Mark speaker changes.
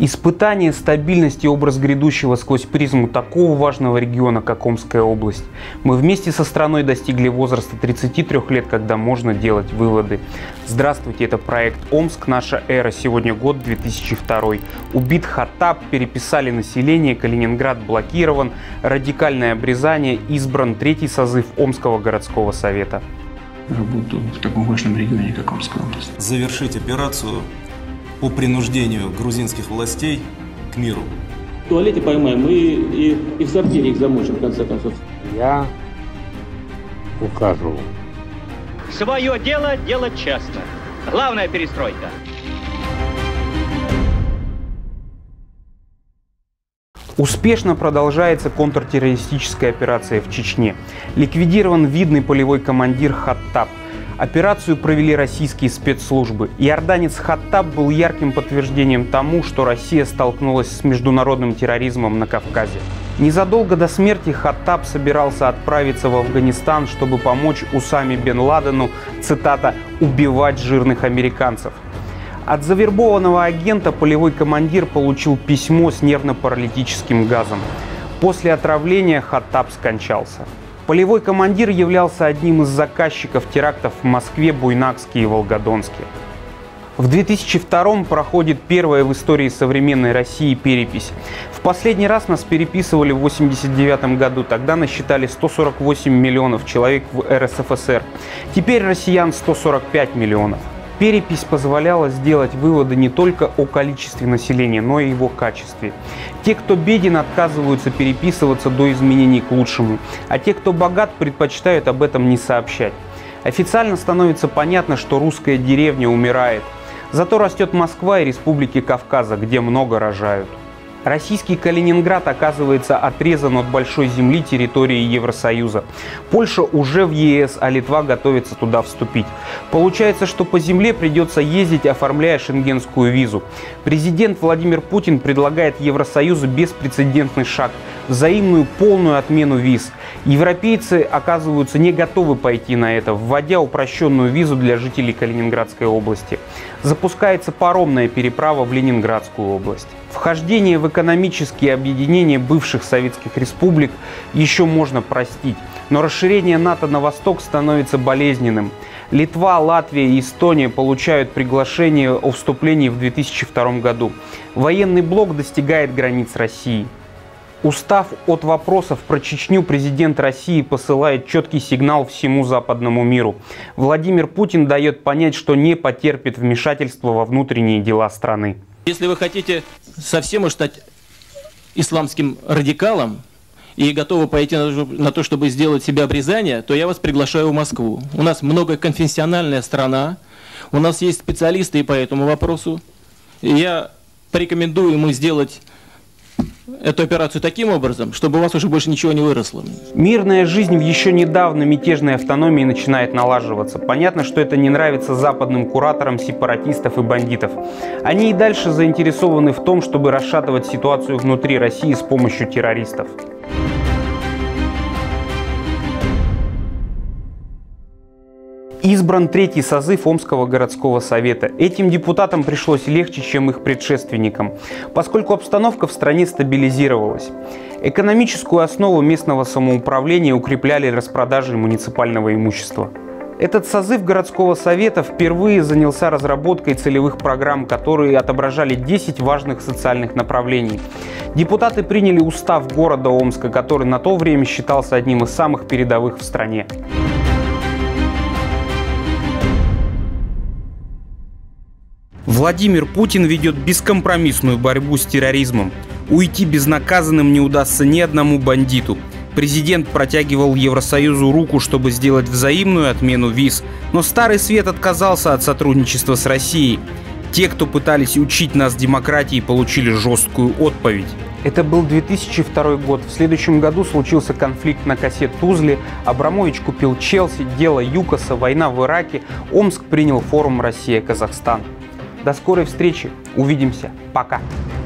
Speaker 1: Испытание стабильности и образ грядущего сквозь призму такого важного региона, как Омская область. Мы вместе со страной достигли возраста 33 лет, когда можно делать выводы. Здравствуйте, это проект «Омск. Наша эра». Сегодня год 2002. Убит Хаттаб, переписали население, Калининград блокирован, радикальное обрезание, избран третий созыв Омского городского совета.
Speaker 2: Работу в таком важном регионе, как Омская область.
Speaker 3: Завершить операцию по принуждению грузинских властей к миру.
Speaker 4: В туалете поймаем и в сортире их замочим, в конце концов.
Speaker 5: Я укажу.
Speaker 6: Свое дело делать честно. Главная перестройка.
Speaker 1: Успешно продолжается контртеррористическая операция в Чечне. Ликвидирован видный полевой командир Хаттаб. Операцию провели российские спецслужбы. Иорданец Хаттаб был ярким подтверждением тому, что Россия столкнулась с международным терроризмом на Кавказе. Незадолго до смерти Хаттаб собирался отправиться в Афганистан, чтобы помочь Усаме бен Ладену, цитата, «убивать жирных американцев». От завербованного агента полевой командир получил письмо с нервно-паралитическим газом. После отравления Хаттаб скончался. Полевой командир являлся одним из заказчиков терактов в Москве, Буйнакске и Волгодонске. В 2002 проходит первая в истории современной России перепись. В последний раз нас переписывали в 1989 году, тогда насчитали 148 миллионов человек в РСФСР. Теперь россиян 145 миллионов. Перепись позволяла сделать выводы не только о количестве населения, но и его качестве. Те, кто беден, отказываются переписываться до изменений к лучшему, а те, кто богат, предпочитают об этом не сообщать. Официально становится понятно, что русская деревня умирает. Зато растет Москва и республики Кавказа, где много рожают. Российский Калининград оказывается отрезан от большой земли территории Евросоюза. Польша уже в ЕС, а Литва готовится туда вступить. Получается, что по земле придется ездить, оформляя шенгенскую визу. Президент Владимир Путин предлагает Евросоюзу беспрецедентный шаг – взаимную полную отмену виз. Европейцы оказываются не готовы пойти на это, вводя упрощенную визу для жителей Калининградской области. Запускается паромная переправа в Ленинградскую область. Вхождение в экономические объединения бывших советских республик еще можно простить, но расширение НАТО на восток становится болезненным. Литва, Латвия и Эстония получают приглашение о вступлении в 2002 году. Военный блок достигает границ России. Устав от вопросов про Чечню, президент России посылает четкий сигнал всему западному миру. Владимир Путин дает понять, что не потерпит вмешательства во внутренние дела страны.
Speaker 4: Если вы хотите совсем уж стать исламским радикалом и готовы пойти на то, чтобы сделать себе обрезание, то я вас приглашаю в Москву. У нас многоконфессиональная страна, у нас есть специалисты и по этому вопросу. И я порекомендую ему сделать эту операцию таким образом, чтобы у вас уже больше ничего не выросло.
Speaker 1: Мирная жизнь в еще недавно мятежной автономии начинает налаживаться. Понятно, что это не нравится западным кураторам сепаратистов и бандитов. Они и дальше заинтересованы в том, чтобы расшатывать ситуацию внутри России с помощью террористов. Избран третий созыв Омского городского совета. Этим депутатам пришлось легче, чем их предшественникам, поскольку обстановка в стране стабилизировалась. Экономическую основу местного самоуправления укрепляли распродажей муниципального имущества. Этот созыв городского совета впервые занялся разработкой целевых программ, которые отображали 10 важных социальных направлений. Депутаты приняли устав города Омска, который на то время считался одним из самых передовых в стране. Владимир Путин ведет бескомпромиссную борьбу с терроризмом. Уйти безнаказанным не удастся ни одному бандиту. Президент протягивал Евросоюзу руку, чтобы сделать взаимную отмену виз, но Старый Свет отказался от сотрудничества с Россией. Те, кто пытались учить нас демократии, получили жесткую отповедь. Это был 2002 год. В следующем году случился конфликт на косе Тузле. Абрамович купил Челси, дело ЮКОСа, война в Ираке. Омск принял форум «Россия-Казахстан». До скорой встречи. Увидимся. Пока.